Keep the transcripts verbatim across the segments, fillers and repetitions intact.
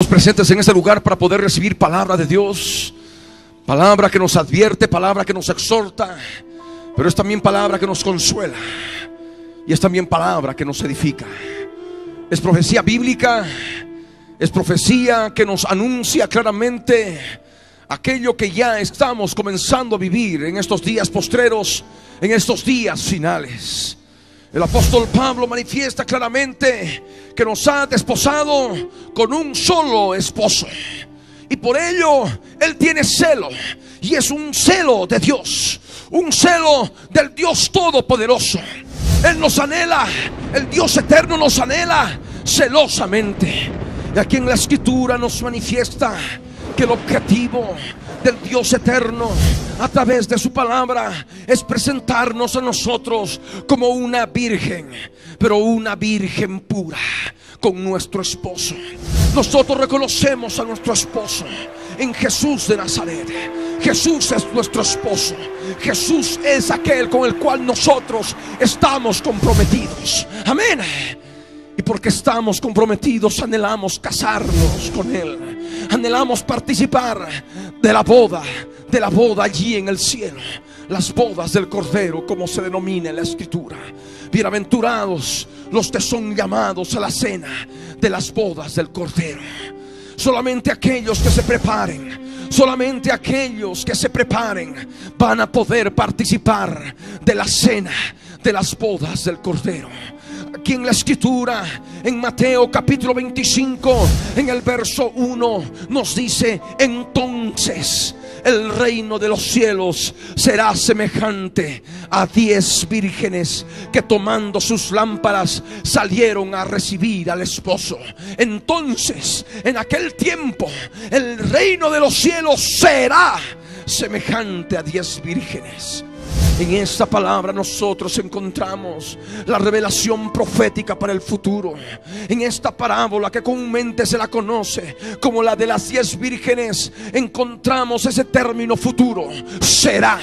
presentes en este lugar para poder recibir palabra de Dios, palabra que nos advierte, palabra que nos exhorta, pero es también palabra que nos consuela y es también palabra que nos edifica. Es profecía bíblica, es profecía que nos anuncia claramente aquello que ya estamos comenzando a vivir en estos días postreros, en estos días finales. El apóstol Pablo manifiesta claramente que nos ha desposado con un solo esposo, y por ello él tiene celo, y es un celo de Dios, un celo del Dios Todopoderoso. Él nos anhela, el Dios eterno nos anhela celosamente. Y aquí en la Escritura nos manifiesta que el objetivo del Dios eterno a través de su palabra es presentarnos a nosotros como una virgen, pero una virgen pura, con nuestro esposo. Nosotros reconocemos a nuestro esposo en Jesús de Nazaret. Jesús es nuestro esposo. Jesús es aquel con el cual nosotros estamos comprometidos. Amén. Y porque estamos comprometidos, anhelamos casarnos con Él. Anhelamos participar de la boda, de la boda allí en el cielo. Las bodas del Cordero, como se denomina en la Escritura. Bienaventurados los que son llamados a la cena de las bodas del Cordero. Solamente aquellos que se preparen, solamente aquellos que se preparen van a poder participar de la cena de las bodas del Cordero. Aquí en la Escritura, en Mateo capítulo veinticinco, en el verso uno, nos dice: entonces el reino de los cielos será semejante a diez vírgenes que, tomando sus lámparas, salieron a recibir al esposo. Entonces, en aquel tiempo, el reino de los cielos será semejante a diez vírgenes. En esta palabra nosotros encontramos la revelación profética para el futuro. En esta parábola que comúnmente se la conoce como la de las diez vírgenes, encontramos ese término futuro, será.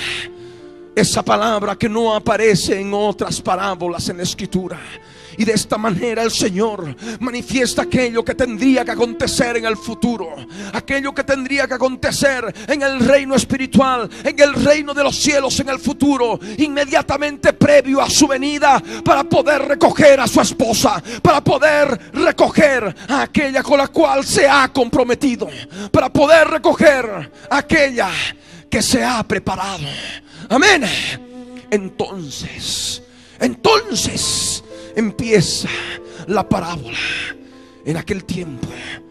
Esa palabra que no aparece en otras parábolas en la Escritura. Y de esta manera el Señor manifiesta aquello que tendría que acontecer en el futuro, aquello que tendría que acontecer en el reino espiritual, en el reino de los cielos en el futuro, inmediatamente previo a su venida, para poder recoger a su esposa, para poder recoger a aquella con la cual se ha comprometido, para poder recoger a aquella que se ha preparado. Amén. Entonces, entonces empieza la parábola. En aquel tiempo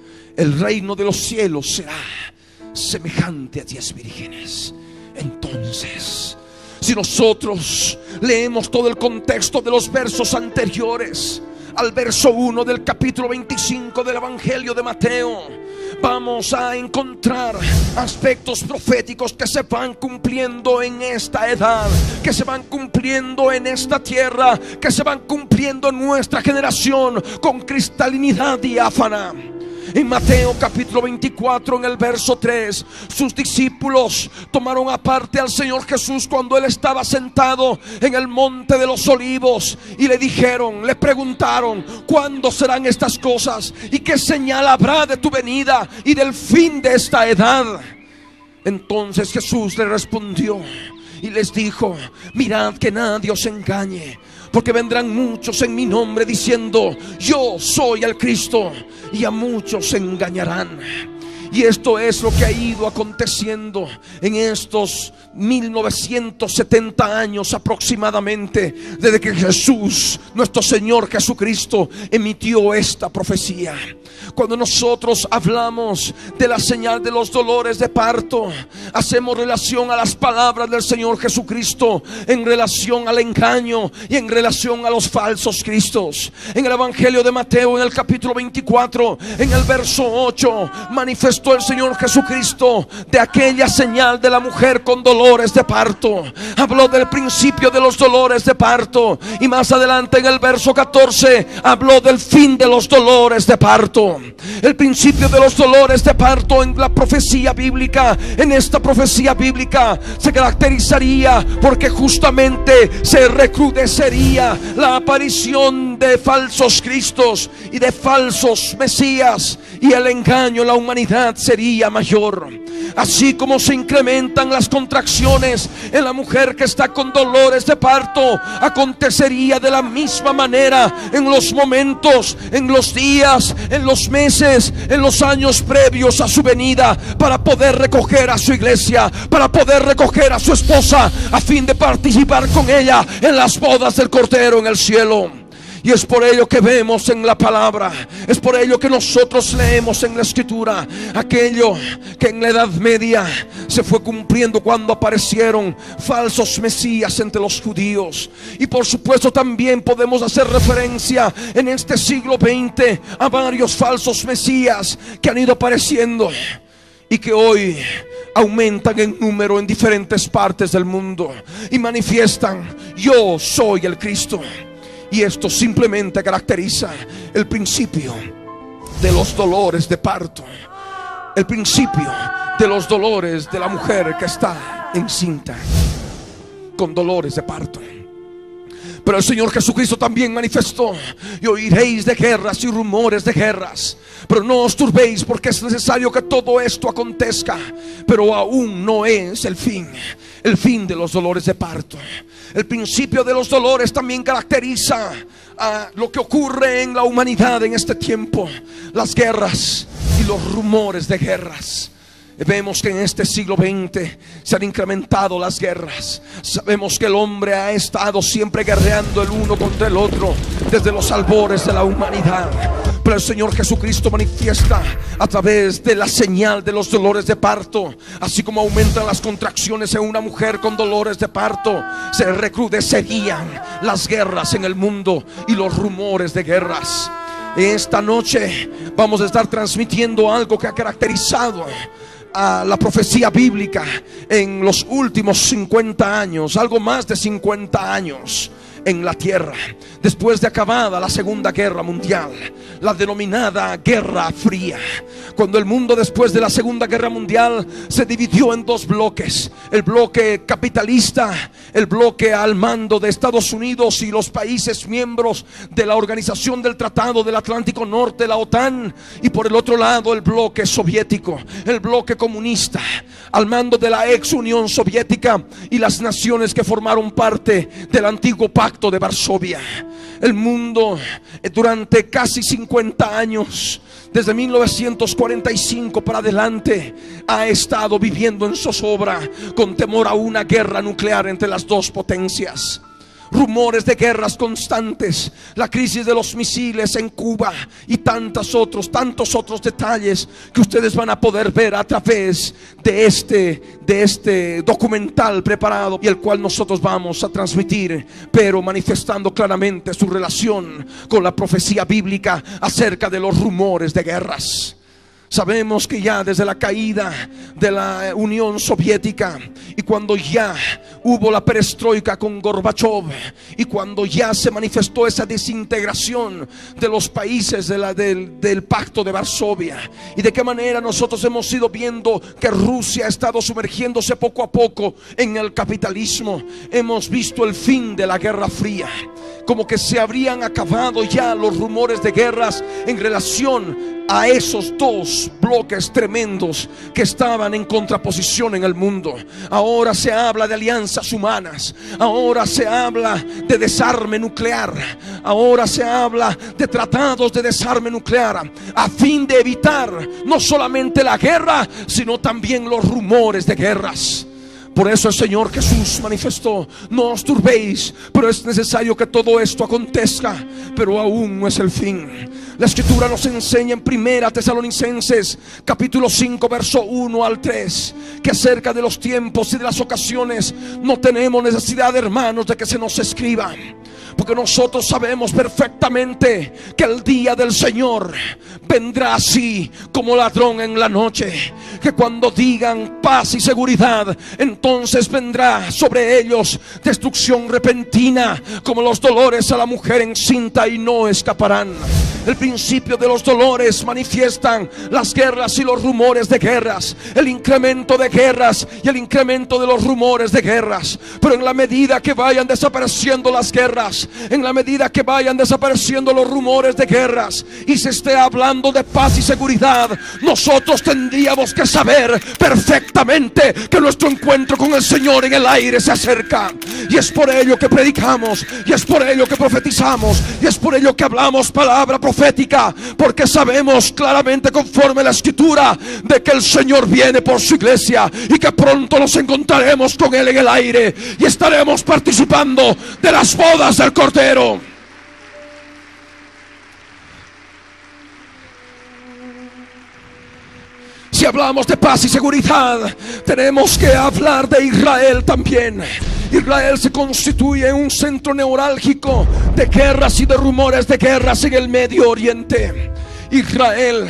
el reino de los cielos será semejante a diez vírgenes. Entonces, si nosotros leemos todo el contexto de los versos anteriores al verso uno del capítulo veinticinco del Evangelio de Mateo, vamos a encontrar aspectos proféticos que se van cumpliendo en esta edad, que se van cumpliendo en esta tierra, que se van cumpliendo en nuestra generación con cristalinidad diáfana. En Mateo capítulo veinticuatro, en el verso tres, sus discípulos tomaron aparte al Señor Jesús cuando Él estaba sentado en el monte de los olivos, y le dijeron, le preguntaron: ¿cuándo serán estas cosas? ¿Y qué señal habrá de tu venida y del fin de esta edad? Entonces Jesús le respondió y les dijo: mirad que nadie os engañe, porque vendrán muchos en mi nombre diciendo: yo soy el Cristo, y a muchos se engañarán. Y esto es lo que ha ido aconteciendo en estos mil novecientos setenta años aproximadamente, desde que Jesús, nuestro Señor Jesucristo, emitió esta profecía. Cuando nosotros hablamos de la señal de los dolores de parto, hacemos relación a las palabras del Señor Jesucristo, en relación al engaño y en relación a los falsos cristos. En el Evangelio de Mateo, en el capítulo veinticuatro, en el verso ocho, manifestó el Señor Jesucristo de aquella señal de la mujer con dolores de parto. Habló del principio de los dolores de parto, y más adelante en el verso catorce habló del fin de los dolores de parto. El principio de los dolores de parto en la profecía bíblica, en esta profecía bíblica, se caracterizaría porque justamente se recrudecería la aparición de falsos cristos y de falsos mesías, y el engaño en la humanidad sería mayor. Así como se incrementan las contracciones en la mujer que está con dolores de parto, acontecería de la misma manera en los momentos, en los días, en los meses, en los años previos a su venida, para poder recoger a su iglesia, para poder recoger a su esposa, a fin de participar con ella en las bodas del Cordero en el cielo. Y es por ello que vemos en la palabra, es por ello que nosotros leemos en la escritura aquello que en la Edad Media se fue cumpliendo cuando aparecieron falsos mesías entre los judíos. Y por supuesto también podemos hacer referencia en este siglo veinte a varios falsos mesías que han ido apareciendo y que hoy aumentan en número en diferentes partes del mundo y manifiestan: yo soy el Cristo. Y esto simplemente caracteriza el principio de los dolores de parto, el principio de los dolores de la mujer que está encinta con dolores de parto. Pero el Señor Jesucristo también manifestó: y oiréis de guerras y rumores de guerras, pero no os turbéis, porque es necesario que todo esto acontezca, pero aún no es el fin, el fin de los dolores de parto. El principio de los dolores también caracteriza a lo que ocurre en la humanidad en este tiempo: las guerras y los rumores de guerras. Vemos que en este siglo veinte se han incrementado las guerras. Sabemos que el hombre ha estado siempre guerreando el uno contra el otro desde los albores de la humanidad. Pero el Señor Jesucristo manifiesta a través de la señal de los dolores de parto. Así como aumentan las contracciones en una mujer con dolores de parto, se recrudecerían las guerras en el mundo y los rumores de guerras. Esta noche vamos a estar transmitiendo algo que ha caracterizado a la profecía bíblica en los últimos cincuenta años, algo más de cincuenta años en la tierra, después de acabada la Segunda Guerra Mundial, la denominada Guerra Fría, cuando el mundo después de la Segunda Guerra Mundial se dividió en dos bloques: el bloque capitalista, el bloque al mando de Estados Unidos y los países miembros de la Organización del Tratado del Atlántico Norte, la OTAN, y por el otro lado el bloque soviético, el bloque comunista, al mando de la ex Unión Soviética y las naciones que formaron parte del antiguo Pacto de Varsovia. El mundo durante casi cincuenta años, desde mil novecientos cuarenta y cinco para adelante, ha estado viviendo en zozobra con temor a una guerra nuclear entre las dos potencias. Rumores de guerras constantes, la crisis de los misiles en Cuba y tantos otros, tantos otros detalles que ustedes van a poder ver a través de este, de este documental preparado y el cual nosotros vamos a transmitir, pero manifestando claramente su relación con la profecía bíblica acerca de los rumores de guerras. Sabemos que ya desde la caída de la Unión Soviética y cuando ya hubo la perestroika con Gorbachev y cuando ya se manifestó esa desintegración de los países de la, del, del Pacto de Varsovia, y de qué manera nosotros hemos ido viendo que Rusia ha estado sumergiéndose poco a poco en el capitalismo, hemos visto el fin de la Guerra Fría, como que se habrían acabado ya los rumores de guerras en relación a esos dos bloques tremendos que estaban en contraposición en el mundo. Ahora se habla de alianzas humanas, ahora se habla de desarme nuclear, ahora se habla de tratados de desarme nuclear, a fin de evitar no solamente la guerra, sino también los rumores de guerras. Por eso el Señor Jesús manifestó: no os turbéis, pero es necesario que todo esto acontezca, pero aún no es el fin. La Escritura nos enseña en Primera Tesalonicenses capítulo cinco verso uno al tres que acerca de los tiempos y de las ocasiones no tenemos necesidad, hermanos, de que se nos escriba, porque nosotros sabemos perfectamente que el día del Señor vendrá así como ladrón en la noche, que cuando digan paz y seguridad, entonces vendrá sobre ellos destrucción repentina como los dolores a la mujer encinta, y no escaparán. El principio de los dolores manifiestan las guerras y los rumores de guerras, el incremento de guerras y el incremento de los rumores de guerras. Pero en la medida que vayan desapareciendo las guerras, en la medida que vayan desapareciendo los rumores de guerras y se esté hablando de paz y seguridad, nosotros tendríamos que saber perfectamente que nuestro encuentro con el Señor en el aire se acerca. Y es por ello que predicamos, y es por ello que profetizamos, y es por ello que hablamos palabra profética, porque sabemos claramente, conforme a la Escritura, de que el Señor viene por su iglesia y que pronto nos encontraremos con Él en el aire y estaremos participando de las bodas del Cordero. Si hablamos de paz y seguridad, tenemos que hablar de Israel también. Israel se constituye en un centro neurálgico de guerras y de rumores de guerras en el Medio Oriente. Israel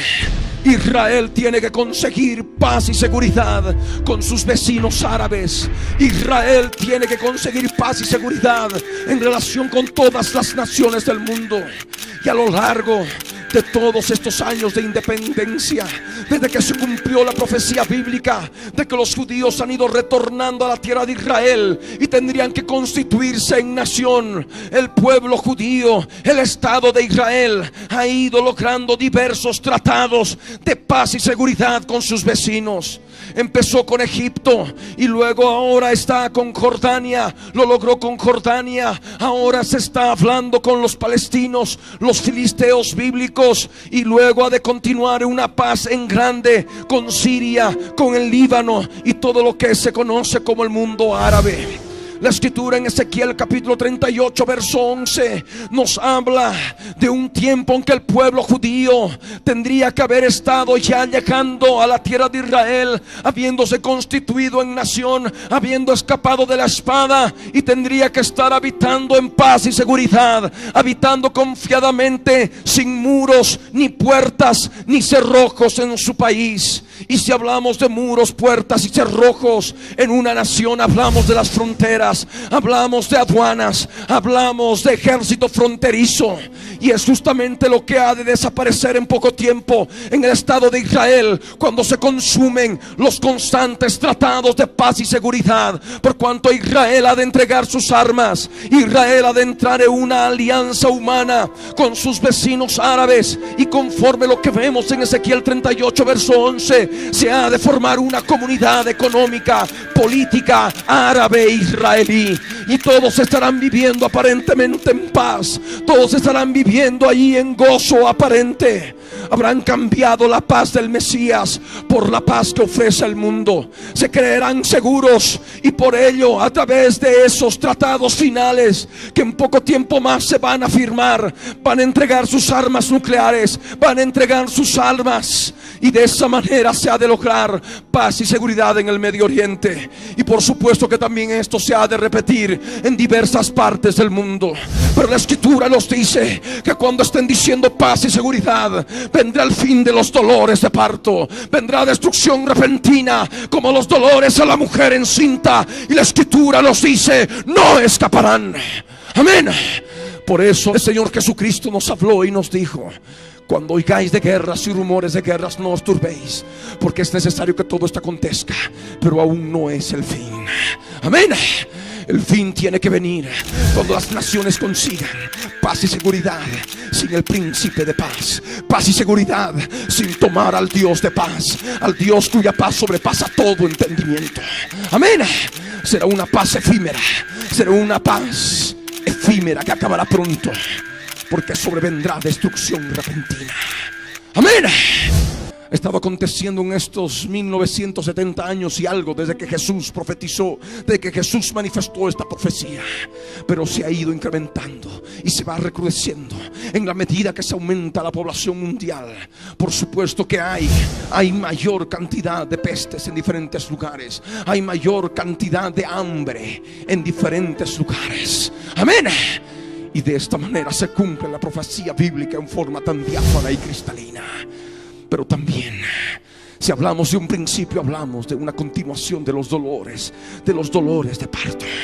Israel tiene que conseguir paz y seguridad con sus vecinos árabes. Israel tiene que conseguir paz y seguridad en relación con todas las naciones del mundo. Y a lo largo de todos estos años de independencia, desde que se cumplió la profecía bíblica de que los judíos han ido retornando a la tierra de Israel y tendrían que constituirse en nación, el pueblo judío, el Estado de Israel, ha ido logrando diversos tratados de paz y seguridad con sus vecinos. Empezó con Egipto y luego ahora está con Jordania. Lo logró con Jordania. Ahora se está hablando con los palestinos, los filisteos bíblicos, y luego ha de continuar una paz en grande con Siria, con el Líbano y todo lo que se conoce como el mundo árabe. La Escritura en Ezequiel capítulo treinta y ocho verso once nos habla de un tiempo en que el pueblo judío tendría que haber estado ya llegando a la tierra de Israel, habiéndose constituido en nación, habiendo escapado de la espada, y tendría que estar habitando en paz y seguridad, habitando confiadamente, sin muros, ni puertas, ni cerrojos en su país. Y si hablamos de muros, puertas y cerrojos en una nación, hablamos de las fronteras, hablamos de aduanas, hablamos de ejército fronterizo. Y es justamente lo que ha de desaparecer en poco tiempo en el Estado de Israel, cuando se consumen los constantes tratados de paz y seguridad. Por cuanto Israel ha de entregar sus armas, Israel ha de entrar en una alianza humana con sus vecinos árabes, y conforme lo que vemos en Ezequiel treinta y ocho verso once, se ha de formar una comunidad económica, política árabe e israelí, y todos estarán viviendo aparentemente en paz, todos estarán viviendo allí en gozo aparente. Habrán cambiado la paz del Mesías por la paz que ofrece el mundo. Se creerán seguros, y por ello, a través de esos tratados finales que en poco tiempo más se van a firmar, van a entregar sus armas nucleares, van a entregar sus armas, y de esa manera se ha de lograr paz y seguridad en el Medio Oriente. Y por supuesto que también esto se ha de repetir en diversas partes del mundo. Pero la Escritura nos dice que cuando estén diciendo paz y seguridad, vendrá el fin de los dolores de parto, vendrá destrucción repentina como los dolores a la mujer encinta, y la Escritura nos dice: no escaparán. Amén. Por eso el Señor Jesucristo nos habló y nos dijo: cuando oigáis de guerras y rumores de guerras, no os turbéis, porque es necesario que todo esto acontezca, pero aún no es el fin. Amén. El fin tiene que venir cuando las naciones consigan paz y seguridad sin el príncipe de paz, paz y seguridad sin tomar al Dios de paz, al Dios cuya paz sobrepasa todo entendimiento. Amén. Será una paz efímera, será una paz efímera que acabará pronto, porque sobrevendrá destrucción repentina. Amén. Estaba aconteciendo en estos mil novecientos setenta años y algo desde que Jesús profetizó, desde que Jesús manifestó esta profecía. Pero se ha ido incrementando y se va recrudeciendo en la medida que se aumenta la población mundial. Por supuesto que hay, hay mayor cantidad de pestes en diferentes lugares, hay mayor cantidad de hambre en diferentes lugares. Amén. Y de esta manera se cumple la profecía bíblica en forma tan diáfana y cristalina. Pero también, si hablamos de un principio, hablamos de una continuación de los dolores, de los dolores de parto.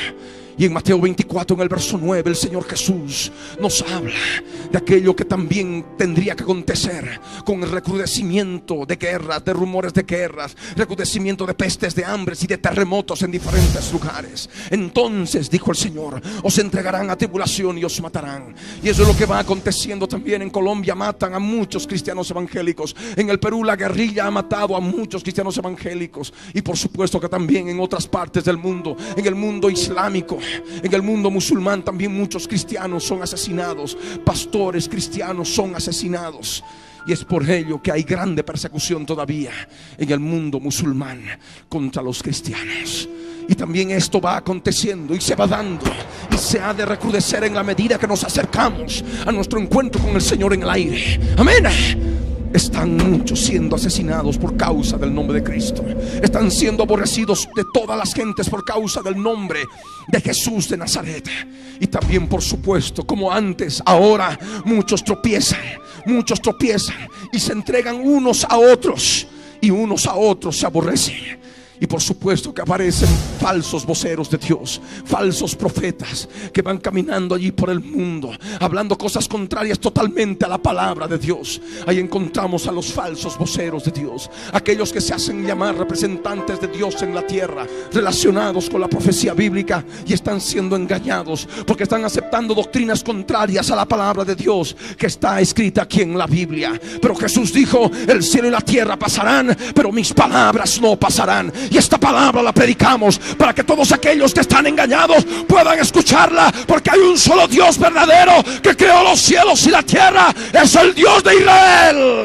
Y en Mateo veinticuatro, en el verso nueve, el Señor Jesús nos habla de aquello que también tendría que acontecer con el recrudecimiento de guerras, de rumores de guerras, recrudecimiento de pestes, de hambres y de terremotos en diferentes lugares. Entonces, dijo el Señor, os entregarán a tribulación y os matarán. Y eso es lo que va aconteciendo también. En Colombia matan a muchos cristianos evangélicos. En el Perú la guerrilla ha matado a muchos cristianos evangélicos. Y por supuesto que también en otras partes del mundo, en el mundo islámico, en el mundo musulmán, también muchos cristianos son asesinados. Pastores cristianos son asesinados. Y es por ello que hay grande persecución todavía en el mundo musulmán contra los cristianos. Y también esto va aconteciendo y se va dando, y se ha de recrudecer en la medida que nos acercamos a nuestro encuentro con el Señor en el aire. Amén. Están muchos siendo asesinados por causa del nombre de Cristo. Están siendo aborrecidos de todas las gentes por causa del nombre de Jesús de Nazaret. Y también, por supuesto, como antes, ahora muchos tropiezan, muchos tropiezan y se entregan unos a otros, y unos a otros se aborrecen. Y por supuesto que aparecen falsos voceros de Dios, falsos profetas que van caminando allí por el mundo, hablando cosas contrarias totalmente a la palabra de Dios. Ahí encontramos a los falsos voceros de Dios, aquellos que se hacen llamar representantes de Dios en la tierra, relacionados con la profecía bíblica, y están siendo engañados porque están aceptando doctrinas contrarias a la palabra de Dios que está escrita aquí en la Biblia. Pero Jesús dijo: el cielo y la tierra pasarán, pero mis palabras no pasarán. Y esta palabra la predicamos para que todos aquellos que están engañados puedan escucharla, porque hay un solo Dios verdadero que creó los cielos y la tierra. Es el Dios de Israel,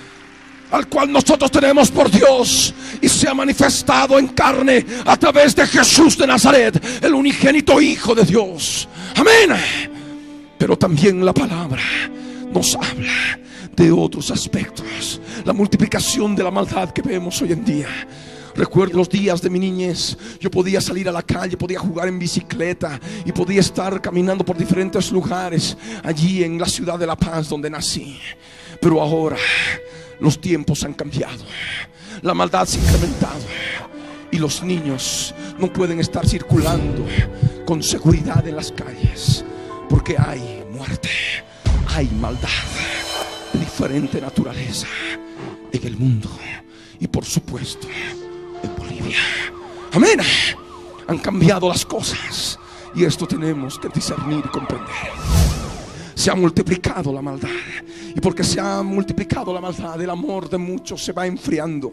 al cual nosotros tenemos por Dios, y se ha manifestado en carne a través de Jesús de Nazaret, el unigénito Hijo de Dios. Amén. Pero también la palabra nos habla de otros aspectos, la multiplicación de la maldad que vemos hoy en día. Recuerdo los días de mi niñez. Yo podía salir a la calle, podía jugar en bicicleta y podía estar caminando por diferentes lugares allí en la ciudad de La Paz, donde nací. Pero ahora los tiempos han cambiado, la maldad se ha incrementado, y los niños no pueden estar circulando con seguridad en las calles, porque hay muerte, hay maldad de diferente naturaleza en el mundo. Y por supuesto en Bolivia. Amén. Han cambiado las cosas, y esto tenemos que discernir y comprender. Se ha multiplicado la maldad, y porque se ha multiplicado la maldad, el amor de muchos se va enfriando.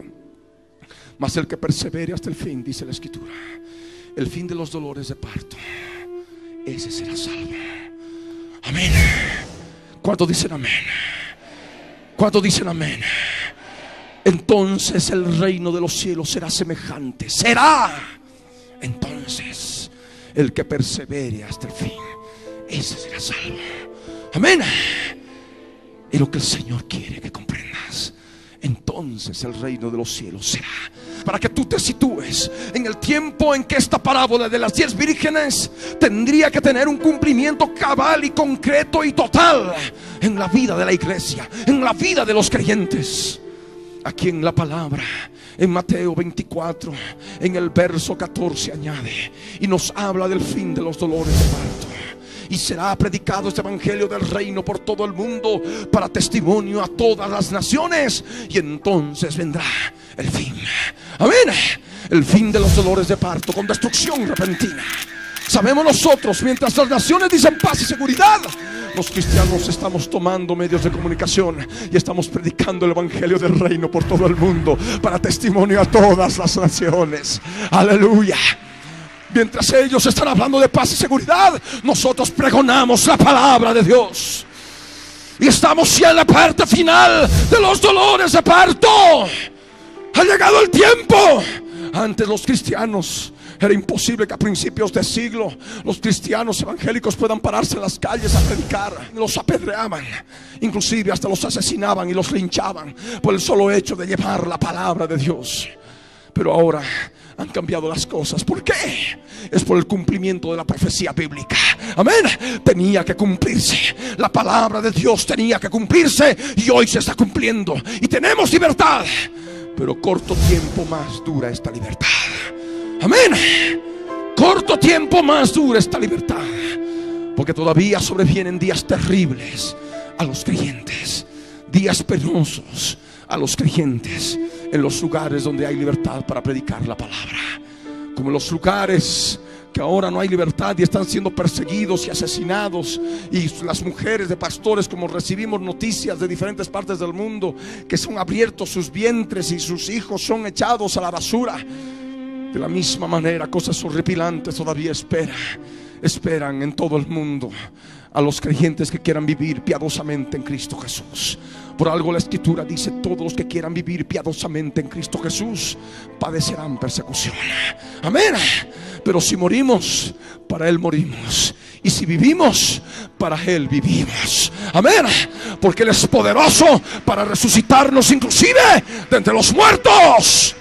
Mas el que persevere hasta el fin, dice la Escritura, el fin de los dolores de parto, ese será salvo. Amén. ¿Cuántos dicen amén? ¿Cuántos dicen amén? Entonces el reino de los cielos será semejante. Será entonces el que persevere hasta el fin, ese será salvo. Amén. Y lo que el Señor quiere que comprendas, entonces el reino de los cielos será, para que tú te sitúes en el tiempo en que esta parábola de las diez vírgenes tendría que tener un cumplimiento cabal y concreto y total en la vida de la iglesia, en la vida de los creyentes. Aquí en la palabra, en Mateo veinticuatro, en el verso catorce, añade y nos habla del fin de los dolores de parto. Y será predicado este evangelio del reino por todo el mundo para testimonio a todas las naciones, y entonces vendrá el fin. Amén. El fin de los dolores de parto, con destrucción repentina. Sabemos nosotros, mientras las naciones dicen paz y seguridad, los cristianos estamos tomando medios de comunicación y estamos predicando el evangelio del reino por todo el mundo para testimonio a todas las naciones. Aleluya. Mientras ellos están hablando de paz y seguridad, nosotros pregonamos la palabra de Dios. Y estamos ya en la parte final de los dolores de parto. Ha llegado el tiempo. Antes los cristianos, era imposible que a principios de siglo los cristianos evangélicos puedan pararse en las calles a predicar. Los apedreaban, inclusive hasta los asesinaban y los linchaban por el solo hecho de llevar la palabra de Dios. Pero ahora han cambiado las cosas. ¿Por qué? Es por el cumplimiento de la profecía bíblica. Amén. Tenía que cumplirse. La palabra de Dios tenía que cumplirse, y hoy se está cumpliendo. Y tenemos libertad. Pero corto tiempo más dura esta libertad. Amén. corto tiempo más dure esta libertad, porque todavía sobrevienen días terribles a los creyentes, días penosos a los creyentes en los lugares donde hay libertad para predicar la palabra, como en los lugares que ahora no hay libertad y están siendo perseguidos y asesinados, y las mujeres de pastores, como recibimos noticias de diferentes partes del mundo, que son abiertos sus vientres y sus hijos son echados a la basura. De la misma manera, cosas horripilantes todavía esperan esperan en todo el mundo a los creyentes que quieran vivir piadosamente en Cristo Jesús. Por algo la Escritura dice: todos los que quieran vivir piadosamente en Cristo Jesús padecerán persecución. Amén. Pero si morimos, para Él morimos, y si vivimos, para Él vivimos. Amén. Porque Él es poderoso para resucitarnos inclusive de entre los muertos.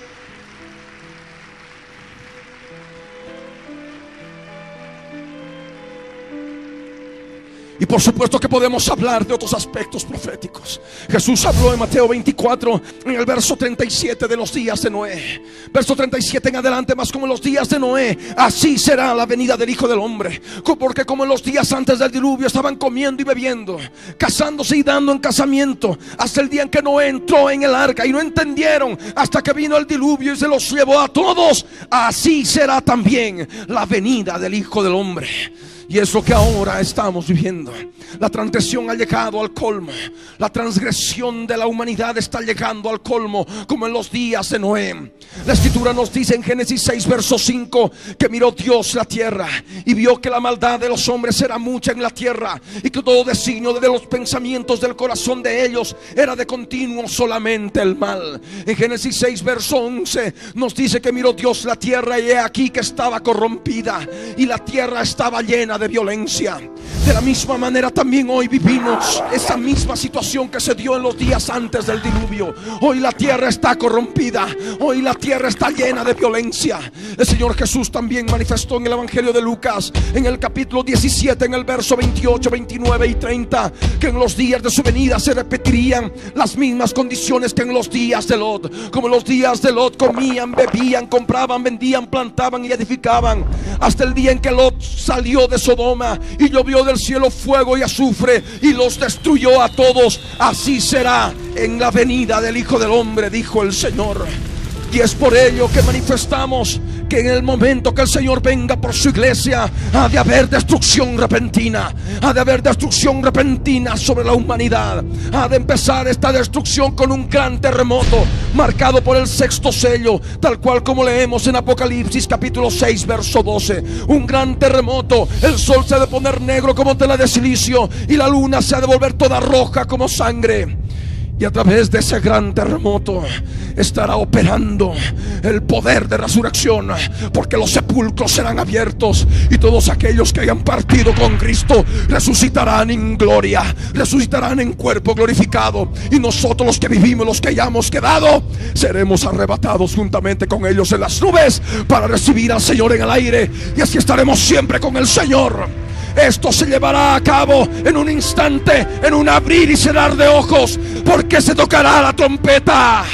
Y por supuesto que podemos hablar de otros aspectos proféticos. Jesús habló en Mateo veinticuatro, en el verso treinta y siete, de los días de Noé. Verso treinta y siete en adelante: mas como en los días de Noé, así será la venida del Hijo del Hombre. Porque como en los días antes del diluvio estaban comiendo y bebiendo, casándose y dando en casamiento, hasta el día en que Noé entró en el arca, y no entendieron hasta que vino el diluvio y se los llevó a todos, así será también la venida del Hijo del Hombre. Y es lo que ahora estamos viviendo. La transgresión ha llegado al colmo. La transgresión de la humanidad está llegando al colmo, como en los días de Noé. La Escritura nos dice en Génesis seis verso cinco que miró Dios la tierra y vio que la maldad de los hombres era mucha en la tierra, y que todo designio de los pensamientos del corazón de ellos era de continuo solamente el mal. En Génesis seis verso once nos dice que miró Dios la tierra, y he aquí que estaba corrompida, y la tierra estaba llena de violencia. De la misma manera también hoy vivimos esa misma situación que se dio en los días antes del diluvio. Hoy la tierra está corrompida, hoy la tierra está llena de violencia. El Señor Jesús también manifestó en el Evangelio de Lucas, en el capítulo diecisiete, en el verso veintiocho, veintinueve y treinta, que en los días de su venida se repetirían las mismas condiciones que en los días de Lot. Como en los días de Lot, comían, bebían, compraban, vendían, plantaban y edificaban, hasta el día en que Lot salió de Sodoma y llovió del cielo fuego y azufre y los destruyó a todos. Así será en la venida del Hijo del Hombre, dijo el Señor. Y es por ello que manifestamos que en el momento que el Señor venga por su iglesia, ha de haber destrucción repentina. Ha de haber destrucción repentina sobre la humanidad. Ha de empezar esta destrucción con un gran terremoto, marcado por el sexto sello, tal cual como leemos en Apocalipsis capítulo seis verso doce. Un gran terremoto. El sol se ha de poner negro como tela de silicio, y la luna se ha de volver toda roja como sangre. Y a través de ese gran terremoto estará operando el poder de resurrección, porque los sepulcros serán abiertos, y todos aquellos que hayan partido con Cristo resucitarán en gloria, resucitarán en cuerpo glorificado. Y nosotros, los que vivimos, los que hayamos quedado, seremos arrebatados juntamente con ellos en las nubes para recibir al Señor en el aire, y así estaremos siempre con el Señor. Esto se llevará a cabo en un instante, en un abrir y cerrar de ojos, porque se tocará la trompeta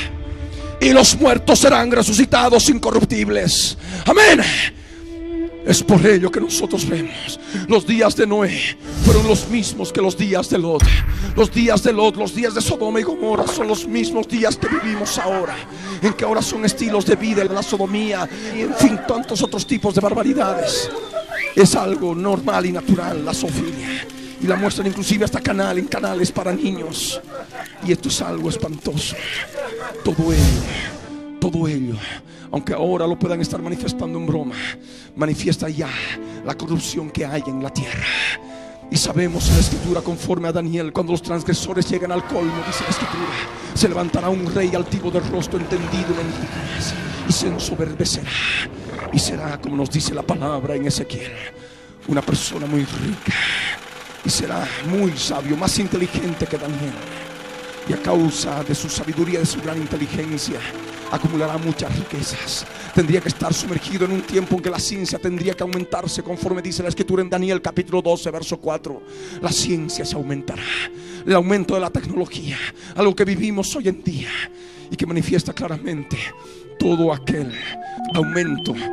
y los muertos serán resucitados incorruptibles. Amén. Es por ello que nosotros vemos los días de Noé fueron los mismos que los días de Lot. Los días de Lot, los días de Sodoma y Gomorra son los mismos días que vivimos ahora, en que ahora son estilos de vida de la sodomía y en fin tantos otros tipos de barbaridades. Es algo normal y natural la zoofilia, y la muestran inclusive hasta canal, en canales para niños. Y esto es algo espantoso. Todo ello, todo ello, aunque ahora lo puedan estar manifestando en broma, manifiesta ya la corrupción que hay en la tierra. Y sabemos en la Escritura, conforme a Daniel, cuando los transgresores llegan al colmo, dice la Escritura, se levantará un rey altivo de rostro, entendido en enigmas, y se ensoberbecerá, y será, como nos dice la palabra en Ezequiel, una persona muy rica, y será muy sabio, más inteligente que Daniel. Y a causa de su sabiduría, de su gran inteligencia, acumulará muchas riquezas. Tendría que estar sumergido en un tiempo en que la ciencia tendría que aumentarse, conforme dice la Escritura en Daniel capítulo doce verso cuatro. La ciencia se aumentará, el aumento de la tecnología, algo que vivimos hoy en día y que manifiesta claramente todo aquel aumento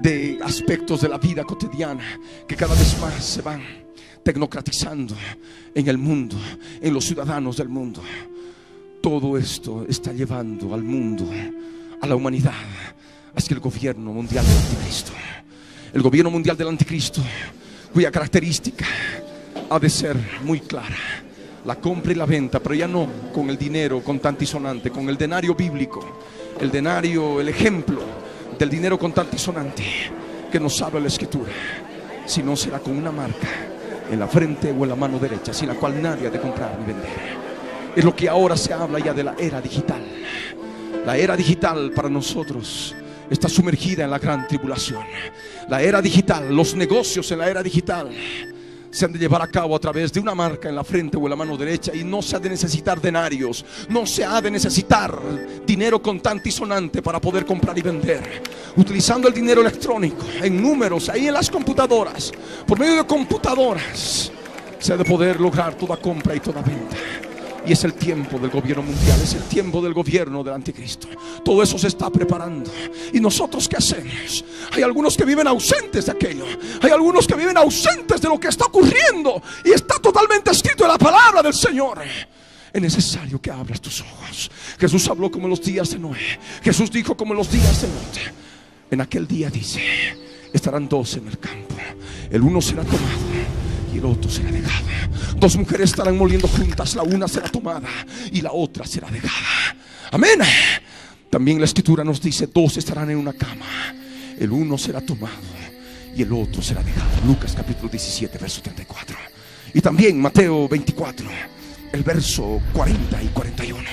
de aspectos de la vida cotidiana que cada vez más se van tecnocratizando en el mundo, en los ciudadanos del mundo. Todo esto está llevando al mundo, a la humanidad, hacia el gobierno mundial del anticristo. El gobierno mundial del anticristo, cuya característica ha de ser muy clara: la compra y la venta, pero ya no con el dinero contante y sonante, con el denario bíblico, el denario, el ejemplo del dinero contante y sonante que nos habla la Escritura, sino será con una marca en la frente o en la mano derecha, sin la cual nadie ha de comprar ni vender. Es lo que ahora se habla ya de la era digital. La era digital para nosotros está sumergida en la gran tribulación. La era digital, los negocios en la era digital se han de llevar a cabo a través de una marca en la frente o en la mano derecha, y no se ha de necesitar denarios, no se ha de necesitar dinero contante y sonante para poder comprar y vender. Utilizando el dinero electrónico en números ahí en las computadoras, por medio de computadoras, se ha de poder lograr toda compra y toda venta. Y es el tiempo del gobierno mundial, es el tiempo del gobierno del anticristo. Todo eso se está preparando. ¿Y nosotros qué hacemos? Hay algunos que viven ausentes de aquello. Hay algunos que viven ausentes de lo que está ocurriendo, y está totalmente escrito en la palabra del Señor. Es necesario que abras tus ojos. Jesús habló como en los días de Noé. Jesús dijo como en los días de Lot. En aquel día, dice, estarán dos en el campo. El uno será tomado y el otro será dejado. Dos mujeres estarán moliendo juntas, la una será tomada y la otra será dejada. Amén. También la Escritura nos dice: dos estarán en una cama, el uno será tomado y el otro será dejado. Lucas capítulo diecisiete, verso treinta y cuatro. Y también Mateo veinticuatro, el verso cuarenta y cuarenta y uno.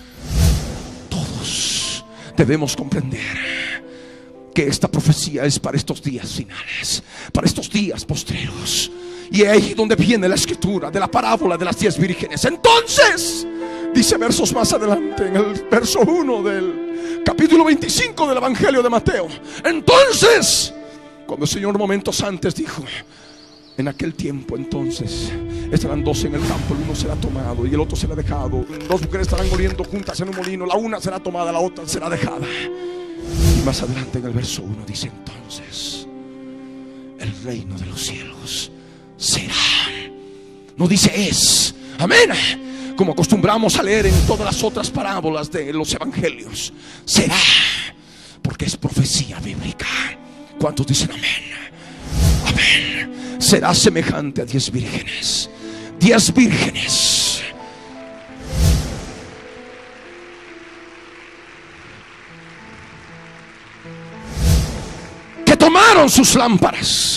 Todos debemos comprender que esta profecía es para estos días finales, para estos días postreros. Y es ahí donde viene la Escritura de la parábola de las diez vírgenes. Entonces, dice versos más adelante, en el verso uno del capítulo veinticinco del Evangelio de Mateo: entonces, cuando el Señor momentos antes dijo: en aquel tiempo entonces estarán dos en el campo, el uno será tomado y el otro será dejado. Dos mujeres estarán moliendo juntas en un molino, la una será tomada, la otra será dejada. Y más adelante en el verso uno dice: entonces el reino de los cielos será. No dice es. Amén. Como acostumbramos a leer en todas las otras parábolas de los evangelios. Será, porque es profecía bíblica. ¿Cuántos dicen amén? Amén. Será semejante a diez vírgenes. Diez vírgenes que tomaron sus lámparas.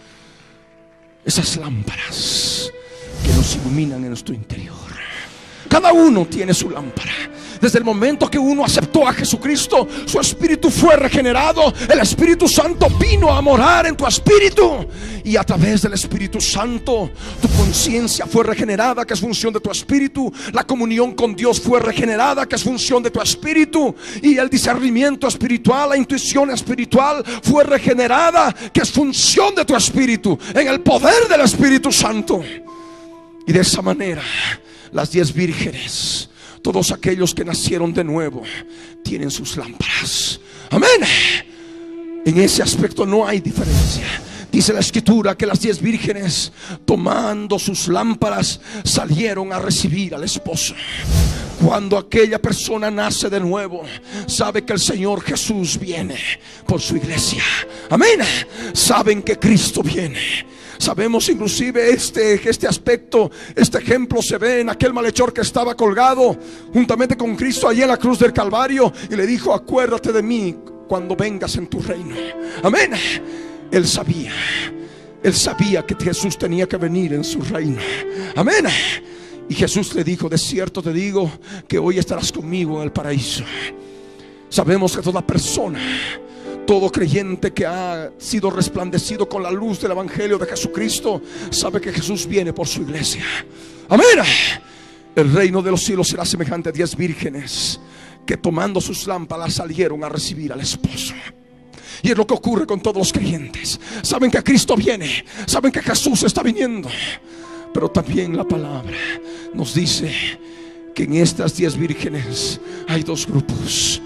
Esas lámparas que nos iluminan en nuestro interior. Cada uno tiene su lámpara. Desde el momento que uno aceptó a Jesucristo, su espíritu fue regenerado. El Espíritu Santo vino a morar en tu espíritu, y a través del Espíritu Santo tu conciencia fue regenerada, que es función de tu espíritu. La comunión con Dios fue regenerada, que es función de tu espíritu. Y el discernimiento espiritual, la intuición espiritual fue regenerada, que es función de tu espíritu, en el poder del Espíritu Santo. Y de esa manera las diez vírgenes, todos aquellos que nacieron de nuevo, tienen sus lámparas. Amén. En ese aspecto no hay diferencia. Dice la Escritura que las diez vírgenes, tomando sus lámparas, salieron a recibir al esposo. Cuando aquella persona nace de nuevo, sabe que el Señor Jesús viene por su iglesia. Amén. Saben que Cristo viene. Sabemos inclusive este, este aspecto, este ejemplo se ve en aquel malhechor que estaba colgado juntamente con Cristo allí en la cruz del Calvario, y le dijo: acuérdate de mí cuando vengas en tu reino. Amén. Él sabía, él sabía que Jesús tenía que venir en su reino. Amén. Y Jesús le dijo: de cierto te digo que hoy estarás conmigo en el paraíso. Sabemos que toda persona, todo creyente que ha sido resplandecido con la luz del Evangelio de Jesucristo, sabe que Jesús viene por su iglesia. Amén. El reino de los cielos será semejante a diez vírgenes que, tomando sus lámparas, salieron a recibir al esposo. Y es lo que ocurre con todos los creyentes. Saben que Cristo viene, saben que Jesús está viniendo, pero también la palabra nos dice que en estas diez vírgenes hay dos grupos.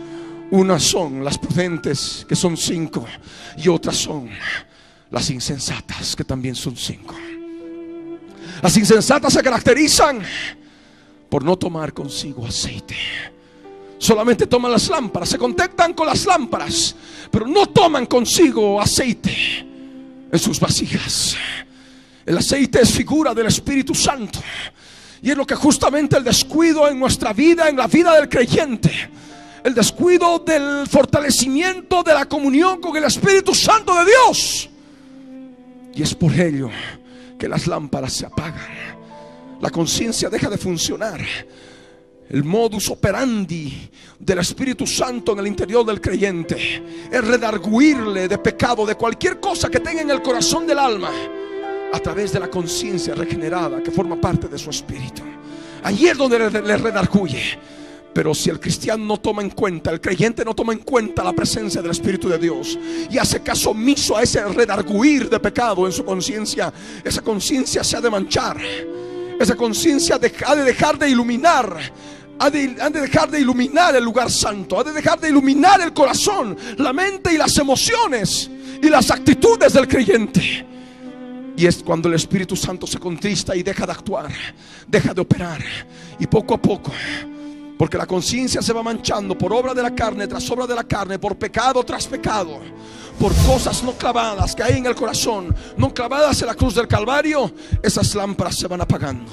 Unas son las prudentes, que son cinco, y otras son las insensatas, que también son cinco. Las insensatas se caracterizan por no tomar consigo aceite. Solamente toman las lámparas, se contentan con las lámparas, pero no toman consigo aceite en sus vasijas. El aceite es figura del Espíritu Santo, y es lo que justamente el descuido en nuestra vida, en la vida del creyente, el descuido del fortalecimiento de la comunión con el Espíritu Santo de Dios. Y es por ello que las lámparas se apagan, la conciencia deja de funcionar. El modus operandi del Espíritu Santo en el interior del creyente es redarguirle de pecado, de cualquier cosa que tenga en el corazón del alma, a través de la conciencia regenerada que forma parte de su espíritu. Allí es donde le, le redarguye. Pero si el cristiano no toma en cuenta, el creyente no toma en cuenta la presencia del Espíritu de Dios y hace caso omiso a ese redarguir de pecado en su conciencia, esa conciencia se ha de manchar. Esa conciencia ha de dejar de iluminar, ha de, ha de dejar de iluminar el lugar santo, ha de dejar de iluminar el corazón, la mente y las emociones y las actitudes del creyente. Y es cuando el Espíritu Santo se contrista y deja de actuar, deja de operar. Y poco a poco, porque la conciencia se va manchando por obra de la carne tras obra de la carne, por pecado tras pecado, por cosas no clavadas que hay en el corazón, no clavadas en la cruz del Calvario, esas lámparas se van apagando.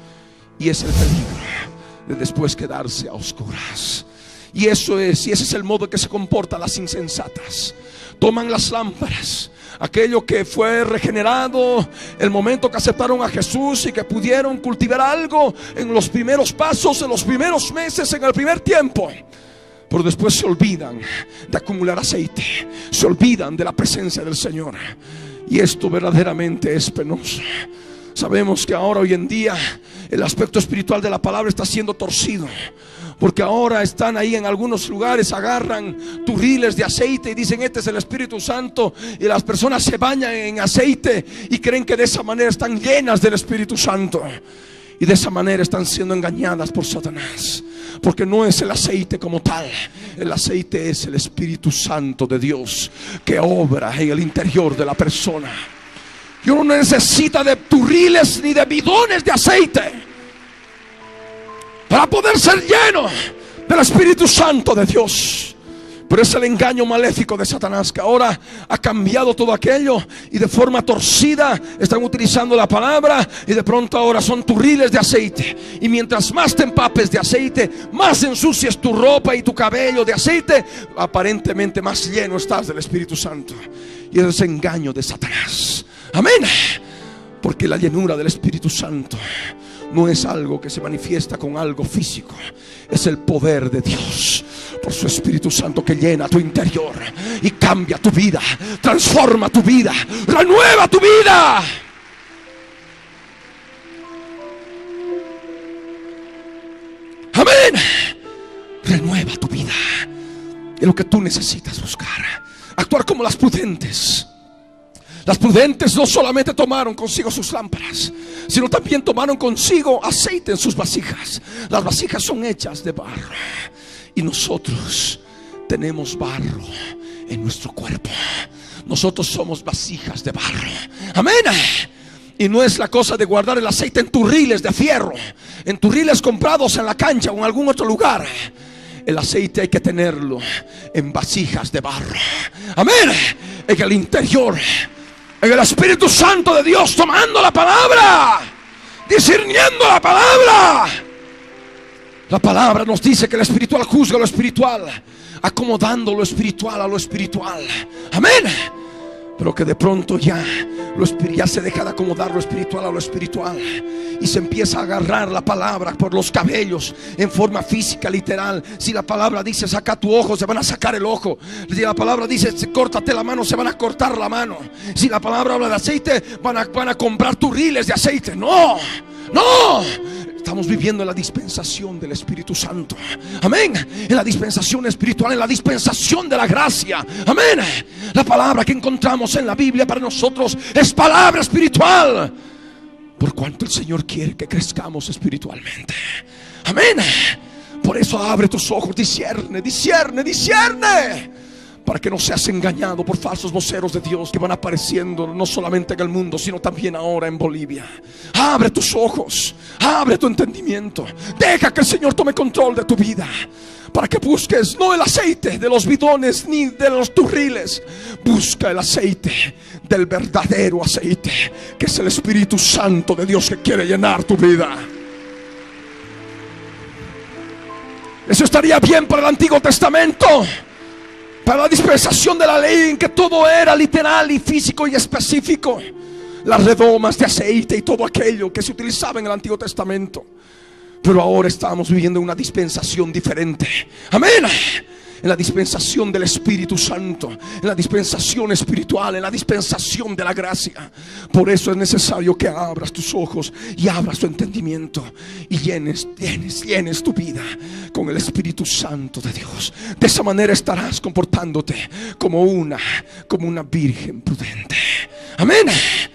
Y es el peligro de después quedarse a oscuras. Y eso es, y ese es el modo en que se comportan las insensatas. Toman las lámparas, aquello que fue regenerado, el momento que aceptaron a Jesús y que pudieron cultivar algo en los primeros pasos, en los primeros meses, en el primer tiempo. Pero después se olvidan de acumular aceite, se olvidan de la presencia del Señor. Y esto verdaderamente es penoso. Sabemos que ahora, hoy en día, el aspecto espiritual de la palabra está siendo torcido, porque ahora están ahí en algunos lugares, agarran turriles de aceite y dicen: este es el Espíritu Santo, y las personas se bañan en aceite y creen que de esa manera están llenas del Espíritu Santo. Y de esa manera están siendo engañadas por Satanás, porque no es el aceite como tal. El aceite es el Espíritu Santo de Dios que obra en el interior de la persona. Y uno no necesita de turriles ni de bidones de aceite para poder ser lleno del Espíritu Santo de Dios. Pero es el engaño maléfico de Satanás, que ahora ha cambiado todo aquello y de forma torcida están utilizando la palabra, y de pronto ahora son turriles de aceite. Y mientras más te empapes de aceite, más ensucias tu ropa y tu cabello de aceite, aparentemente más lleno estás del Espíritu Santo. Y ese es el engaño de Satanás. Amén. Porque la llenura del Espíritu Santo no es algo que se manifiesta con algo físico, es el poder de Dios por su Espíritu Santo que llena tu interior y cambia tu vida, transforma tu vida, renueva tu vida. Amén. Renueva tu vida. Es lo que tú necesitas buscar. Actuar como las prudentes. Las prudentes no solamente tomaron consigo sus lámparas, sino también tomaron consigo aceite en sus vasijas. Las vasijas son hechas de barro, y nosotros tenemos barro en nuestro cuerpo. Nosotros somos vasijas de barro. Amén. Y no es la cosa de guardar el aceite en turriles de fierro, en turriles comprados en la cancha o en algún otro lugar. El aceite hay que tenerlo en vasijas de barro. Amén. En el interior, en el Espíritu Santo de Dios, tomando la palabra, discerniendo la palabra. La palabra nos dice que el espiritual juzga lo espiritual, acomodando lo espiritual a lo espiritual. Amén. Pero que de pronto ya, lo, ya se deja de acomodar lo espiritual a lo espiritual, y se empieza a agarrar la palabra por los cabellos en forma física, literal. Si la palabra dice saca tu ojo, se van a sacar el ojo. Si la palabra dice córtate la mano, se van a cortar la mano. Si la palabra habla de aceite, van a, van a comprar turriles de aceite. No, no. Estamos viviendo en la dispensación del Espíritu Santo. Amén. En la dispensación espiritual, en la dispensación de la gracia. Amén. La palabra que encontramos en la Biblia para nosotros es palabra espiritual, por cuanto el Señor quiere que crezcamos espiritualmente. Amén. Por eso abre tus ojos, discierne, discierne, discierne, para que no seas engañado por falsos voceros de Dios que van apareciendo no solamente en el mundo, sino también ahora en Bolivia. Abre tus ojos, abre tu entendimiento. Deja que el Señor tome control de tu vida, para que busques no el aceite de los bidones ni de los turriles. Busca el aceite del verdadero aceite, que es el Espíritu Santo de Dios, que quiere llenar tu vida. Eso estaría bien para el Antiguo Testamento, para la dispensación de la ley, en que todo era literal y físico y específico. Las redomas de aceite y todo aquello que se utilizaba en el Antiguo Testamento. Pero ahora estamos viviendo una dispensación diferente. Amén. En la dispensación del Espíritu Santo, en la dispensación espiritual, en la dispensación de la gracia. Por eso es necesario que abras tus ojos y abras tu entendimiento, y llenes, llenes, llenes tu vida con el Espíritu Santo de Dios. De esa manera estarás comportándote como una, como una virgen prudente. Amén.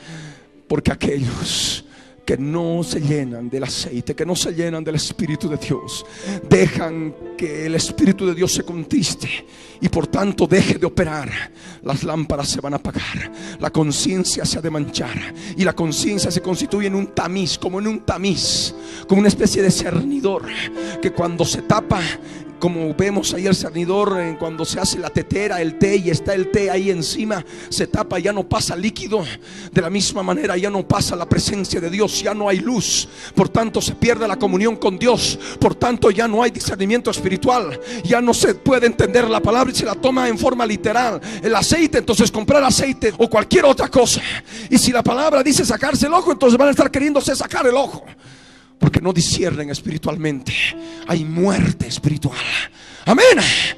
Porque aquellos que no se llenan del aceite, que no se llenan del Espíritu de Dios, dejan que el Espíritu de Dios se contriste y por tanto deje de operar. Las lámparas se van a apagar, la conciencia se ha de manchar, y la conciencia se constituye en un tamiz, como en un tamiz, como una especie de cernidor, que cuando se tapa, como vemos ahí el cernidor, eh, cuando se hace la tetera, el té, y está el té ahí encima, se tapa, ya no pasa líquido. De la misma manera ya no pasa la presencia de Dios, ya no hay luz, por tanto se pierde la comunión con Dios, por tanto ya no hay discernimiento espiritual, ya no se puede entender la palabra y se la toma en forma literal. El aceite, entonces comprar aceite o cualquier otra cosa, y si la palabra dice sacarse el ojo, entonces van a estar queriéndose sacar el ojo, porque no disciernen espiritualmente. Hay muerte espiritual. Amén.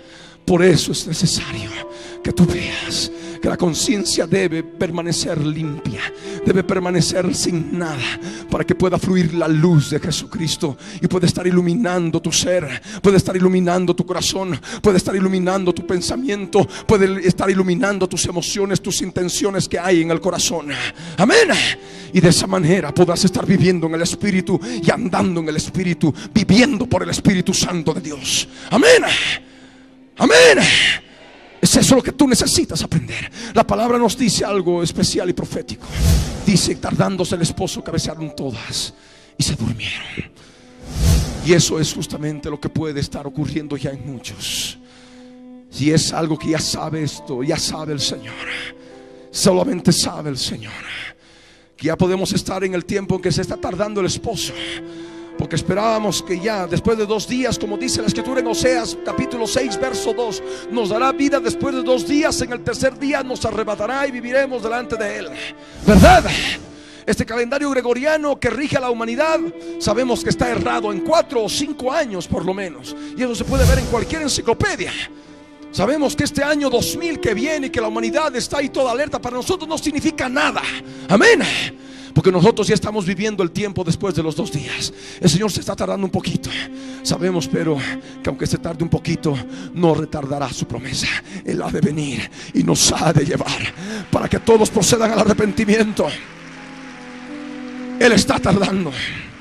Por eso es necesario que tú veas que la conciencia debe permanecer limpia, debe permanecer sin nada, para que pueda fluir la luz de Jesucristo y puede estar iluminando tu ser, puede estar iluminando tu corazón, puede estar iluminando tu pensamiento, puede estar iluminando tus emociones, tus intenciones que hay en el corazón. Amén. Y de esa manera podrás estar viviendo en el Espíritu y andando en el Espíritu, viviendo por el Espíritu Santo de Dios. Amén. Amén. Es eso lo que tú necesitas aprender. La palabra nos dice algo especial y profético. Dice: tardándose el esposo, cabecearon todas y se durmieron. Y eso es justamente lo que puede estar ocurriendo ya en muchos. Si es algo que ya sabe esto, ya sabe el Señor, solamente sabe el Señor, que ya podemos estar en el tiempo en que se está tardando el esposo, porque esperábamos que ya después de dos días, como dice la escritura en Oseas capítulo seis verso dos, nos dará vida después de dos días, en el tercer día nos arrebatará y viviremos delante de Él. ¿Verdad? Este calendario gregoriano que rige a la humanidad, sabemos que está errado en cuatro o cinco años por lo menos, y eso se puede ver en cualquier enciclopedia. Sabemos que este año dos mil que viene y que la humanidad está ahí toda alerta, para nosotros no significa nada. Amén. Porque nosotros ya estamos viviendo el tiempo después de los dos días. El Señor se está tardando un poquito, sabemos, pero que aunque se tarde un poquito, no retardará su promesa. Él ha de venir y nos ha de llevar para que todos procedan al arrepentimiento. Él está tardando.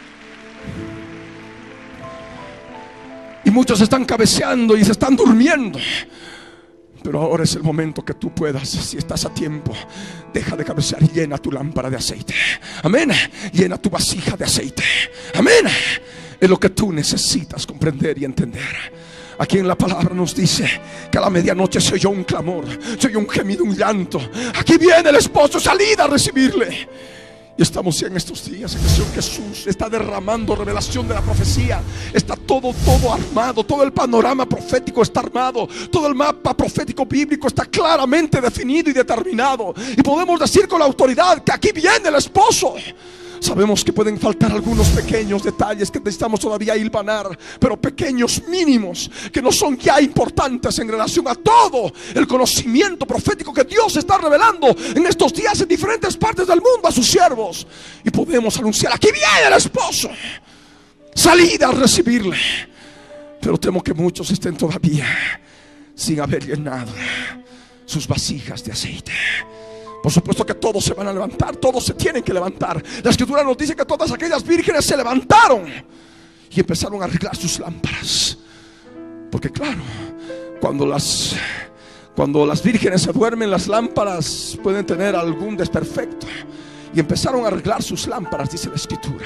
Y muchos están cabeceando y se están durmiendo. Pero ahora es el momento que tú puedas, si estás a tiempo, deja de cabecear y llena tu lámpara de aceite. Amén. Llena tu vasija de aceite. Amén. Es lo que tú necesitas comprender y entender. Aquí en la palabra nos dice que a la medianoche se oyó un clamor, se oyó un gemido, un llanto. Aquí viene el esposo, salid a recibirle. Y estamos ya en estos días en que el Señor Jesús está derramando revelación de la profecía. Está todo, todo armado. Todo el panorama profético está armado. Todo el mapa profético bíblico está claramente definido y determinado. Y podemos decir con la autoridad que aquí viene el esposo. Sabemos que pueden faltar algunos pequeños detalles que necesitamos todavía hilvanar, pero pequeños mínimos que no son ya importantes en relación a todo el conocimiento profético que Dios está revelando en estos días en diferentes partes del mundo a sus siervos. Y podemos anunciar: aquí viene el esposo, salid a recibirle. Pero temo que muchos estén todavía sin haber llenado sus vasijas de aceite. Por supuesto que todos se van a levantar, todos se tienen que levantar. La escritura nos dice que todas aquellas vírgenes se levantaron y empezaron a arreglar sus lámparas. Porque claro, cuando las, cuando las vírgenes se duermen, las lámparas pueden tener algún desperfecto. Y empezaron a arreglar sus lámparas, dice la Escritura.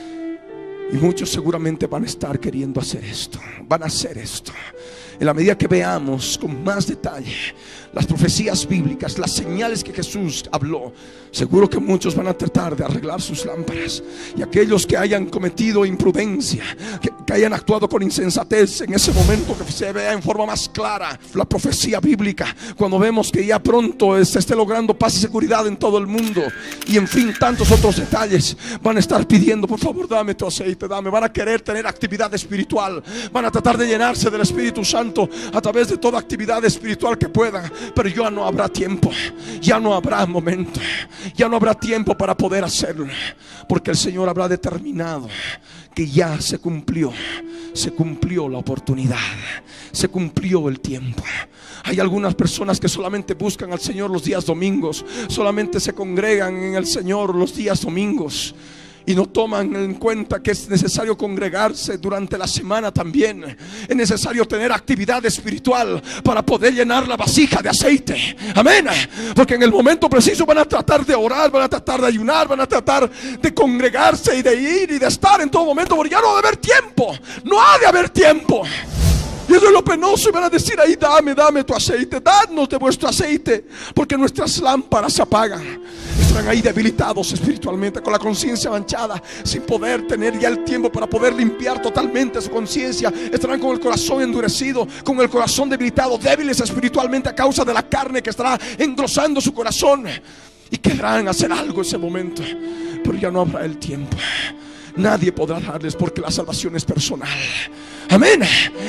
Y muchos seguramente van a estar queriendo hacer esto, van a hacer esto. En la medida que veamos con más detalle las profecías bíblicas, las señales que Jesús habló, seguro que muchos van a tratar de arreglar sus lámparas. Y aquellos que hayan cometido imprudencia, que, que hayan actuado con insensatez, en ese momento que se vea en forma más clara la profecía bíblica, cuando vemos que ya pronto se esté logrando paz y seguridad en todo el mundo, y en fin tantos otros detalles, van a estar pidiendo: por favor, dame tu aceite, dame. Van a querer tener actividad espiritual, van a tratar de llenarse del Espíritu Santo a través de toda actividad espiritual que puedan. Pero ya no habrá tiempo, ya no habrá momento, ya no habrá tiempo para poder hacerlo, porque el Señor habrá determinado que ya se cumplió, se cumplió la oportunidad, se cumplió el tiempo. Hay algunas personas que solamente buscan al Señor los días domingos, solamente se congregan en el Señor los días domingos, y no toman en cuenta que es necesario congregarse durante la semana también. Es necesario tener actividad espiritual para poder llenar la vasija de aceite. Amén. Porque en el momento preciso van a tratar de orar, van a tratar de ayunar, van a tratar de congregarse y de ir y de estar en todo momento, porque ya no va a haber tiempo. No ha de haber tiempo. Y eso es lo penoso. Y van a decir ahí: dame, dame tu aceite, dadnos de vuestro aceite, porque nuestras lámparas se apagan. Estarán ahí debilitados espiritualmente, con la conciencia manchada, sin poder tener ya el tiempo para poder limpiar totalmente su conciencia. Estarán con el corazón endurecido, con el corazón debilitado, débiles espiritualmente a causa de la carne que estará engrosando su corazón. Y querrán hacer algo ese momento, pero ya no habrá el tiempo. Nadie podrá darles, porque la salvación es personal. Amén.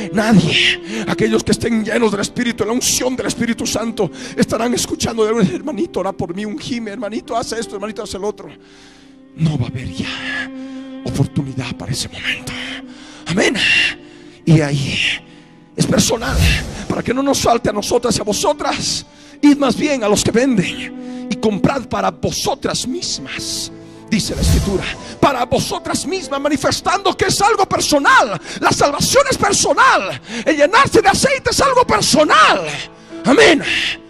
Nadie. Aquellos que estén llenos del Espíritu, la unción del Espíritu Santo, estarán escuchando de: hermanito, ora por mí, ungime, hermanito, haz esto, hermanito, haz el otro. No va a haber ya oportunidad para ese momento. Amén. Y ahí es personal, para que no nos falte a nosotras y a vosotras. Id más bien a los que venden y comprad para vosotras mismas, dice la Escritura, para vosotras mismas, manifestando que es algo personal. La salvación es personal, el llenarse de aceite es algo personal. Amén.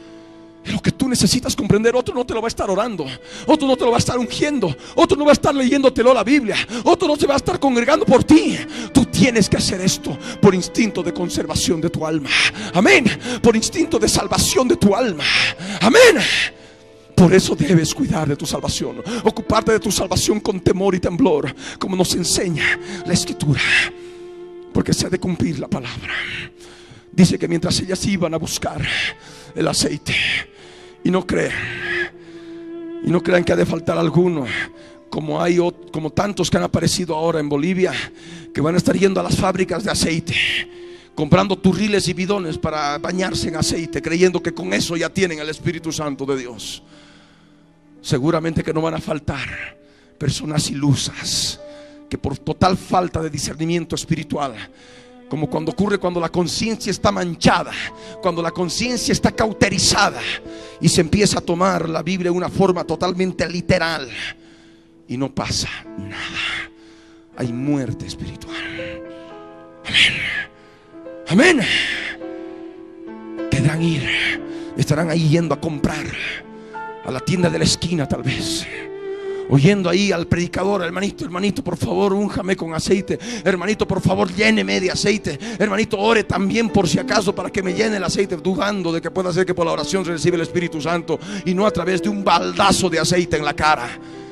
Lo que tú necesitas comprender, otro no te lo va a estar orando, otro no te lo va a estar ungiendo, otro no va a estar leyéndotelo la Biblia, otro no se va a estar congregando por ti. Tú tienes que hacer esto por instinto de conservación de tu alma. Amén. Por instinto de salvación de tu alma. Amén. Por eso debes cuidar de tu salvación, ocuparte de tu salvación con temor y temblor, como nos enseña la Escritura, porque se ha de cumplir la palabra. Dice que mientras ellas iban a buscar el aceite, y no crean, y no crean que ha de faltar alguno, como hay como tantos que han aparecido ahora en Bolivia, que van a estar yendo a las fábricas de aceite, comprando turriles y bidones para bañarse en aceite, creyendo que con eso ya tienen el Espíritu Santo de Dios. Seguramente que no van a faltar personas ilusas, que por total falta de discernimiento espiritual, como cuando ocurre cuando la conciencia está manchada, cuando la conciencia está cauterizada y se empieza a tomar la Biblia de una forma totalmente literal, y no pasa nada. Hay muerte espiritual. Amén. Amén. Querrán ir, estarán ahí yendo a comprar a la tienda de la esquina, tal vez oyendo ahí al predicador: hermanito, hermanito, por favor, únjame con aceite. Hermanito, por favor, lléneme de aceite. Hermanito, ore también por si acaso para que me llene el aceite, dudando de que pueda ser que por la oración se recibe el Espíritu Santo y no a través de un baldazo de aceite en la cara.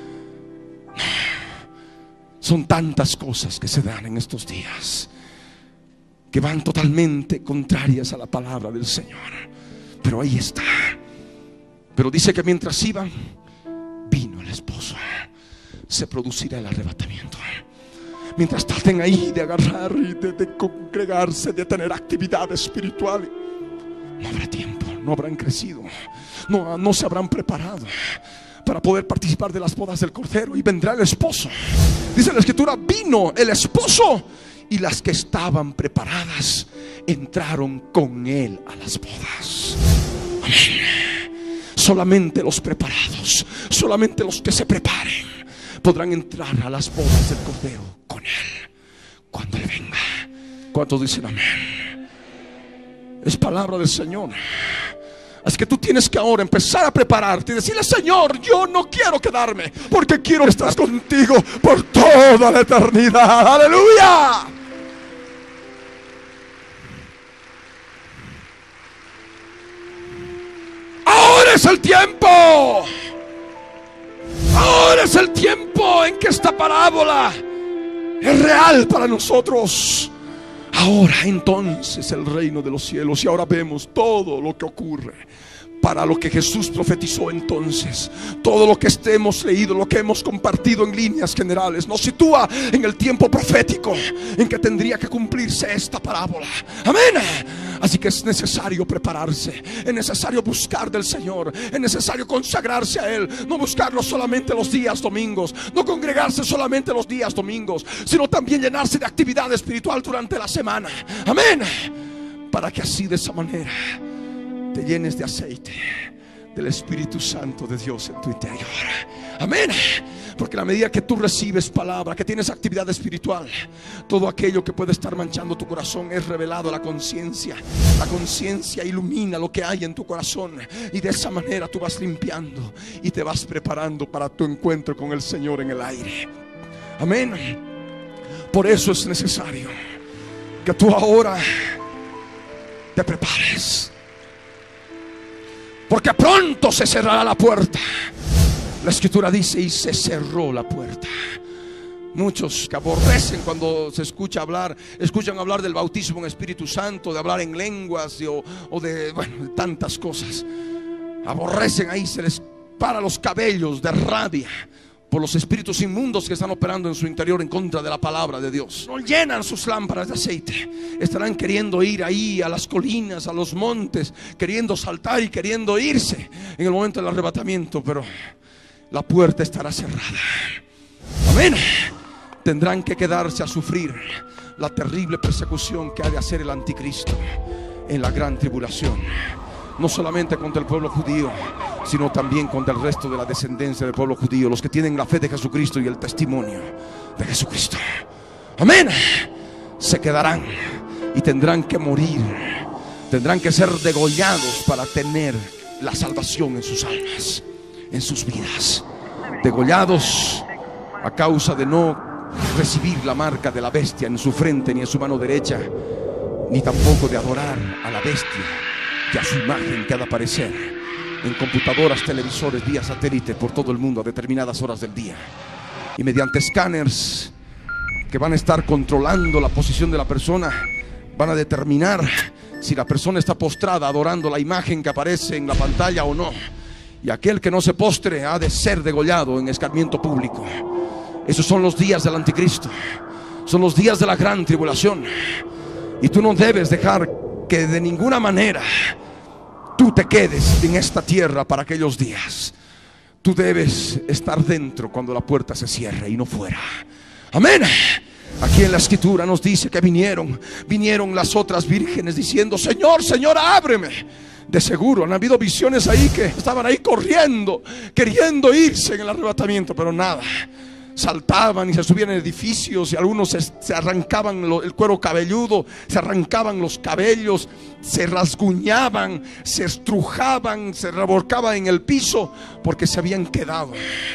Son tantas cosas que se dan en estos días que van totalmente contrarias a la palabra del Señor. Pero ahí está. Pero dice que mientras iban, vino el esposo. Se producirá el arrebatamiento. Mientras traten ahí de agarrar y de, de congregarse, de tener actividad espiritual, no habrá tiempo, no habrán crecido, no, no se habrán preparado para poder participar de las bodas del Cordero. Y vendrá el esposo. Dice la Escritura: vino el esposo, y las que estaban preparadas entraron con él a las bodas. Amén. Solamente los preparados, solamente los que se preparen, podrán entrar a las bodas del Cordero con él cuando él venga. ¿Cuántos dicen amén? Es palabra del Señor. Así que tú tienes que ahora empezar a prepararte y decirle: Señor, yo no quiero quedarme, porque quiero estar contigo por toda la eternidad. Aleluya. Ahora es el tiempo. Ahora es el tiempo en que esta parábola es real para nosotros. Ahora entonces el reino de los cielos. Y ahora vemos todo lo que ocurre para lo que Jesús profetizó entonces. Todo lo que hemos leído, lo que hemos compartido en líneas generales, nos sitúa en el tiempo profético en que tendría que cumplirse esta parábola. Amén. Así que es necesario prepararse, es necesario buscar del Señor, es necesario consagrarse a Él. No buscarlo solamente los días domingos, no congregarse solamente los días domingos, sino también llenarse de actividad espiritual durante la semana. Amén. Para que así, de esa manera, te llenes de aceite del Espíritu Santo de Dios en tu interior. Amén. Porque a la medida que tú recibes palabra, que tienes actividad espiritual, todo aquello que puede estar manchando tu corazón es revelado a la conciencia. La conciencia ilumina lo que hay en tu corazón, y de esa manera tú vas limpiando y te vas preparando para tu encuentro con el Señor en el aire. Amén. Por eso es necesario que tú ahora te prepares, porque pronto se cerrará la puerta. La Escritura dice: y se cerró la puerta. Muchos que aborrecen cuando se escucha hablar, escuchan hablar del bautismo en Espíritu Santo, de hablar en lenguas, de, o, o de, bueno, de tantas cosas. Aborrecen, ahí se les para los cabellos de rabia por los espíritus inmundos que están operando en su interior en contra de la palabra de Dios. No llenan sus lámparas de aceite. Estarán queriendo ir ahí a las colinas, a los montes, queriendo saltar y queriendo irse en el momento del arrebatamiento, pero la puerta estará cerrada. Amén. Tendrán que quedarse a sufrir la terrible persecución que ha de hacer el anticristo en la gran tribulación. No solamente contra el pueblo judío, sino también contra el resto de la descendencia del pueblo judío, los que tienen la fe de Jesucristo y el testimonio de Jesucristo. Amén. Se quedarán y tendrán que morir, tendrán que ser degollados para tener la salvación en sus almas, en sus vidas. Degollados a causa de no recibir la marca de la bestia en su frente ni en su mano derecha, ni tampoco de adorar a la bestia y a su imagen que ha de aparecer en computadoras, televisores, vía satélite por todo el mundo a determinadas horas del día, y mediante escáneres que van a estar controlando la posición de la persona, van a determinar si la persona está postrada adorando la imagen que aparece en la pantalla o no. Y aquel que no se postre ha de ser degollado en escarmiento público. Esos son los días del anticristo, son los días de la gran tribulación. Y tú no debes dejar que de ninguna manera tú te quedes en esta tierra para aquellos días. Tú debes estar dentro cuando la puerta se cierre y no fuera. Amén. Aquí en la Escritura nos dice que vinieron Vinieron las otras vírgenes diciendo: Señor, Señor, ábreme. De seguro han habido visiones ahí que estaban ahí corriendo, queriendo irse en el arrebatamiento, pero nada. Saltaban y se subían en edificios, y algunos se, se arrancaban lo, el cuero cabelludo, se arrancaban los cabellos, se rasguñaban, se estrujaban, se revolcaban en el piso porque se habían quedado.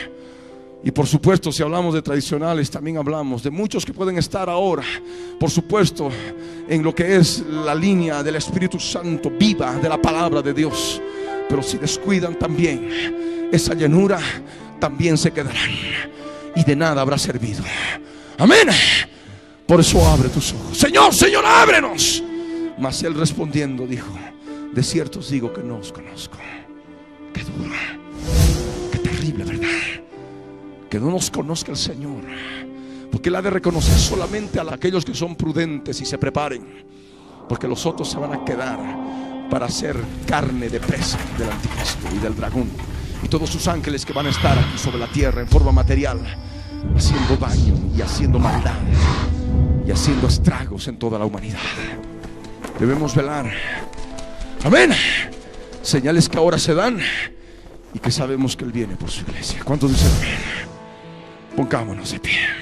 Y por supuesto, si hablamos de tradicionales, también hablamos de muchos que pueden estar ahora, por supuesto, en lo que es la línea del Espíritu Santo viva de la palabra de Dios. Pero si descuidan también esa llenura, también se quedarán y de nada habrá servido. Amén. Por eso abre tus ojos. Señor, Señor, ábrenos. Mas él respondiendo dijo: de cierto os digo que no os conozco. Qué duro, qué terrible verdad, que no nos conozca el Señor, porque él ha de reconocer solamente a aquellos que son prudentes y se preparen, porque los otros se van a quedar para ser carne de presa del anticristo y del dragón y todos sus ángeles que van a estar aquí sobre la tierra en forma material, haciendo daño y haciendo maldad y haciendo estragos en toda la humanidad. Debemos velar. Amén. Señales que ahora se dan y que sabemos que él viene por su iglesia. ¿Cuántos dicen amén? Pongámonos de pie.